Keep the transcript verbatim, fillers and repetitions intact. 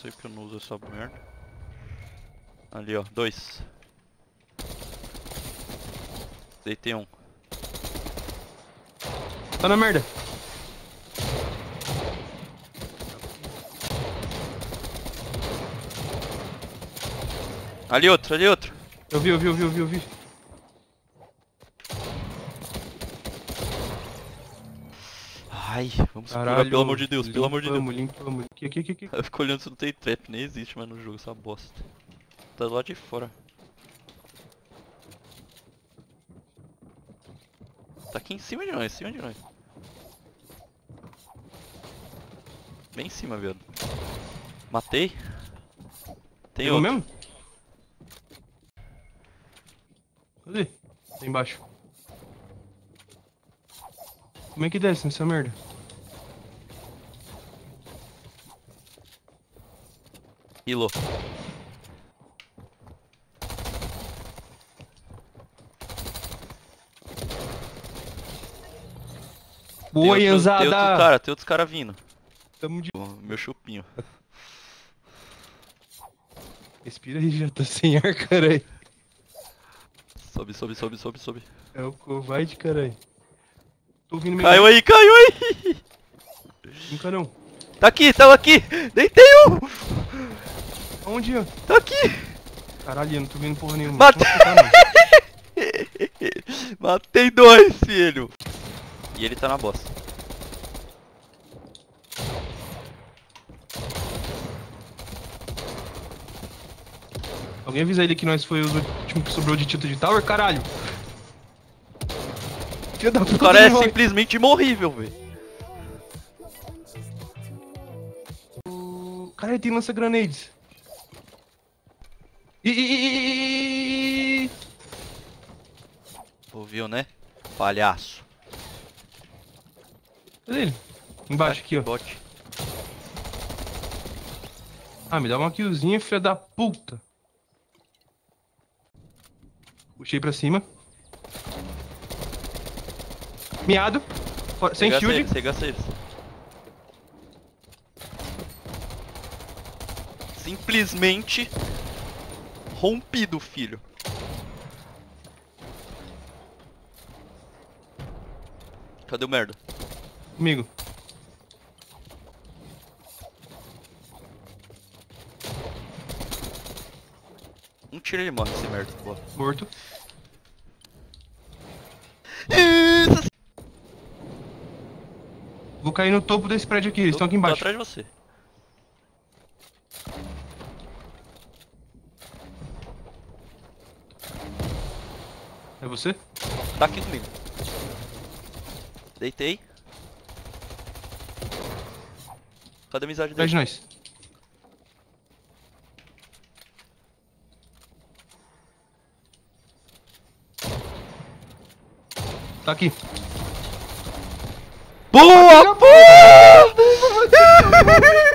sei porque eu não uso essa merda. Ali, ó, dois. Deitei um. Tá na merda. Ali outro, ali outro. Eu vi, eu vi, eu vi, eu vi, eu vi. Ai, vamos Caralho, segurar, pelo amor de Deus, pelo amor de Deus. Limpamos, limpamos. Aqui, aqui, aqui, aqui. Eu fico olhando se não tem trap, nem existe mais no jogo essa bosta. Tá do lado de fora. Tá aqui em cima de nós, em cima de nós. Bem em cima, viado. Matei. Tem Pegou outro. mesmo? Cadê? Tá embaixo. Como é que desce nessa merda? Hilo. Boa, Tem outro, tem outro Yanzada! cara, tem outros caras vindo. Tamo de... Ó, meu chupinho. Respira aí, já tá sem ar, caralho. Sobe, sobe, sobe, sobe, sobe. É o covarde, caralho. Tô ouvindo meu... Caiu aí, caiu aí! Nunca não. Tá aqui, tava aqui! Deitei um! Aonde, ó? Tá aqui! Caralho, eu não tô vendo porra nenhuma. Matei! Matei dois, filho! E ele tá na bosta. Alguém avisa ele que nós foi os últimos que sobrou de Tito de Tower, caralho! Filho da puta, O cara é morre. simplesmente imorrível, velho. Cara, ele tem lança-granades. Ih, ih, ih, ih, ih. Ouviu, né? Palhaço. Cadê ele? Embaixo, aqui, ó. Bot. Ah, me dá uma killzinha, filha da puta. Puxei pra cima. Miado. Fora- Sem Você gasta shield. eles, você gasta eles. Simplesmente rompido, filho. Cadê o merda? Comigo. Um tiro ele morre, esse merda. Boa. Morto. Vou cair no topo desse prédio aqui, eles estão aqui Tô embaixo. atrás de você. É você? Tá aqui comigo. Deitei. Cadê a amizade Atrás dele? de nós. Tá aqui. Boa! Boa!